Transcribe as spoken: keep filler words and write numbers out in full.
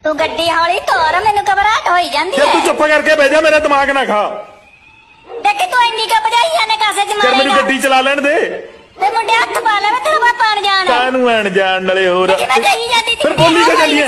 तू गड्डी हौली तोर मैनू घबराहट होई जांदी है। तू चुप करके बह जा, मेरा दिमाग ना खा। देख तू इन्नी का बजाई जाने कासे च फिर मैनू मारेगा गड्डी चला लैण दे। ते मुंडे हत्थ पा ले मैं तेरा पापा अनजान है। कानू अनजान नाले होर मैं कही जाती थी फिर बोली के चलिए।